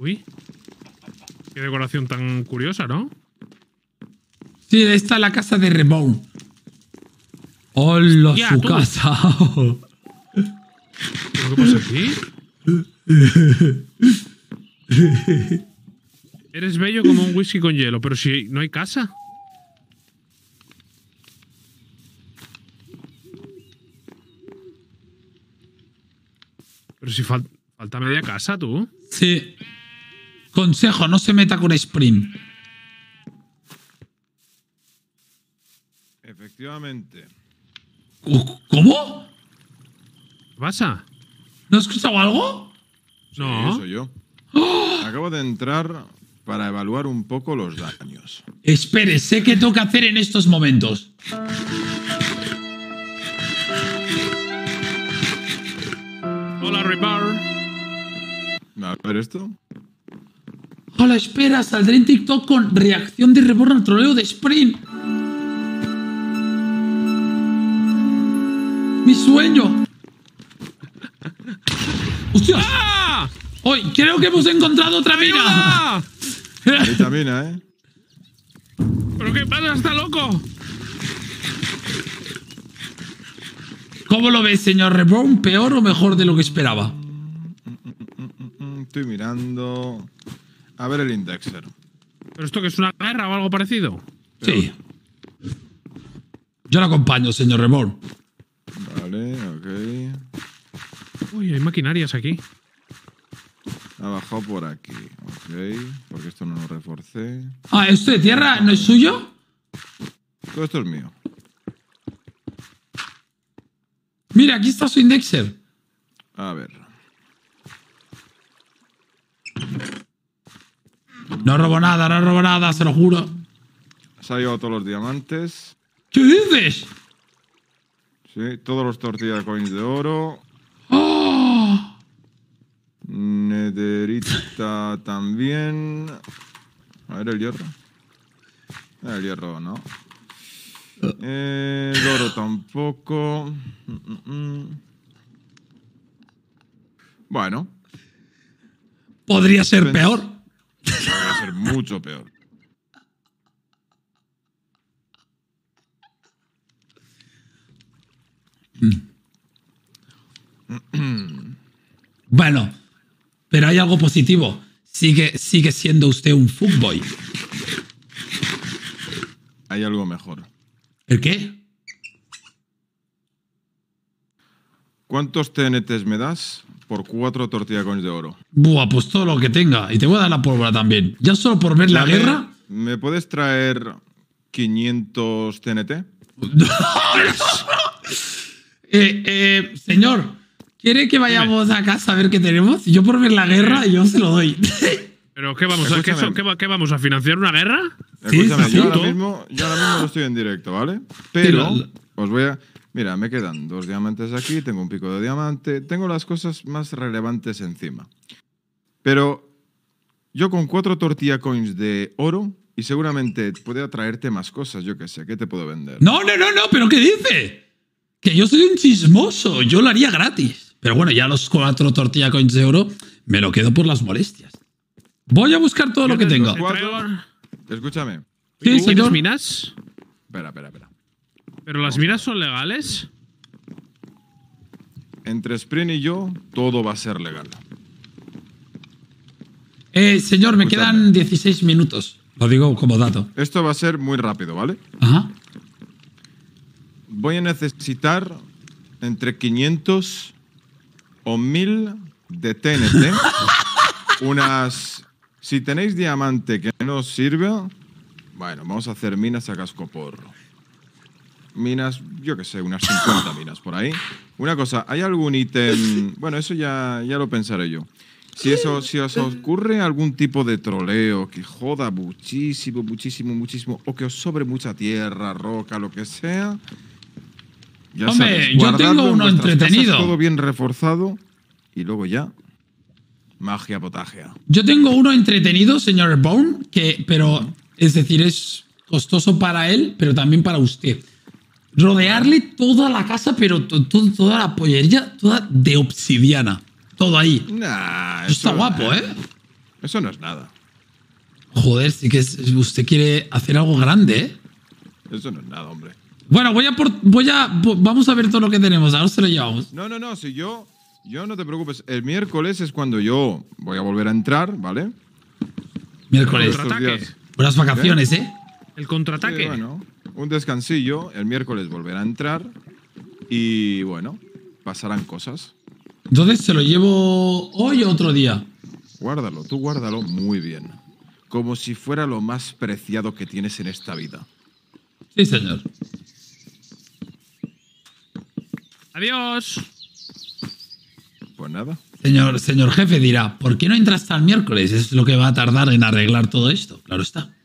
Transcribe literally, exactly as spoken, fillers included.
Uy. Qué decoración tan curiosa, ¿no? Sí, esta es la casa de Reborn. ¡Hola, su tú. casa! ¿Pero qué pasa aquí? Eres bello como un whisky con hielo, pero si no hay casa. Pero si fal falta media casa, tú. Sí. Consejo, no se meta con Spring. Efectivamente. ¿Cómo? ¿Qué pasa? ¿No has escuchado algo? No. Sí, soy yo. Acabo de entrar para evaluar un poco los daños. Espere, sé qué tengo que hacer en estos momentos. Hola, Rebar. A ver esto. Hola, espera, saldré en TikTok con reacción de Reborn al troleo de Spring. Mi sueño. ¡Hostias! ¡Ah! Hoy creo que hemos encontrado otra mina. ¡Ayuda! Vitamina, ¿eh? ¿Pero qué pasa? ¡Está loco! ¿Cómo lo ves, señor Reborn? ¿Peor o mejor de lo que esperaba? Estoy mirando... A ver el indexer. ¿Pero esto que es una guerra o algo parecido? Sí. Yo lo acompaño, señor Reborn. Vale, ok. Uy, hay maquinarias aquí. Ha bajado por aquí. Ok. Porque esto no lo reforcé. Ah, ¿esto de tierra no es suyo? Todo esto es mío. Mira, aquí está su indexer. A ver. No robo nada, no robo nada, se lo juro. Se ha llevado todos los diamantes. ¿Qué dices? Sí, todos los tortilla coins de oro. ¡Oh! Nederita también. A ver el hierro. El hierro no. Eh, el oro tampoco. Mm, mm. Bueno. Podría ser Pens- peor. Podría ser mucho peor. Bueno, pero hay algo positivo. Sigue, sigue siendo usted un fuckboy. Hay algo mejor. ¿El qué? ¿Cuántos T N Ts me das por cuatro tortilla coins de oro? Buah, pues todo lo que tenga. Y te voy a dar la pólvora también. Ya solo por ver la Dame- guerra. ¿Me puedes traer quinientos T N T? eh, eh, señor, ¿quiere que vayamos a casa a ver qué tenemos? Yo por ver la guerra, yo se lo doy. ¿Pero qué vamos a, qué, Escúchame. son- qué va- qué vamos a financiar una guerra? Sí, Escúchame, sí, yo, sí. ahora mismo, yo ahora mismo no estoy en directo, ¿vale? Pero Sí, la- os voy a... Mira, me quedan dos diamantes aquí, tengo un pico de diamante, tengo las cosas más relevantes encima. Pero yo con cuatro tortilla coins de oro y seguramente puede atraerte más cosas, yo qué sé, ¿qué te puedo vender? No, no, no, no, pero ¿qué dice? Que yo soy un chismoso, yo lo haría gratis. Pero bueno, ya los cuatro tortilla coins de oro me lo quedo por las molestias. Voy a buscar todo lo que tenga. Te traigo- Escúchame. Sí, ¿Tú tienes señor. minas? Espera, espera, espera. ¿Pero las minas son legales? Entre Spring y yo, todo va a ser legal. Eh, señor, me Escúchame. quedan dieciséis minutos. Lo digo como dato. Esto va a ser muy rápido, ¿vale? Ajá. Voy a necesitar entre quinientos o mil de T N T. Unas... Si tenéis diamante que no os sirva, bueno, vamos a hacer minas a cascoporro. Minas, yo qué sé, unas cincuenta minas por ahí. Una cosa, ¿hay algún ítem? Bueno, eso ya, ya lo pensaré yo. Si, eso, si os ocurre algún tipo de troleo que joda muchísimo, muchísimo, muchísimo, o que os sobre mucha tierra, roca, lo que sea... Ya Hombre, sabes, yo guardadlo tengo en uno vuestras entretenido. casas, todo bien reforzado y luego ya magia potagia. Yo tengo uno entretenido, señor Bone, que, pero, es decir, es costoso para él, pero también para usted. Rodearle toda la casa, pero to- to- toda la pollería, toda de obsidiana. Todo ahí. Nah, Eso está eso- guapo, ¿eh? Eso no es nada. Joder, sí que es, usted quiere hacer algo grande, ¿eh? Eso no es nada, hombre. Bueno, voy a por, voy a vamos a ver todo lo que tenemos. Ahora se lo llevamos. No, no, no. Si yo, yo no te preocupes. El miércoles es cuando yo voy a volver a entrar, ¿vale? Miércoles. Estos Contraataque. días- Buenas vacaciones, ¿eh? El contraataque. Sí, bueno, un descansillo. El miércoles volverá a entrar. Y bueno, pasarán cosas. Entonces, ¿se lo llevo hoy o otro día? Guárdalo, tú guárdalo muy bien. Como si fuera lo más preciado que tienes en esta vida. Sí, señor. Adiós. Pues nada. Señor, señor jefe dirá, ¿por qué no entra hasta el miércoles? Es lo que va a tardar en arreglar todo esto. Claro está.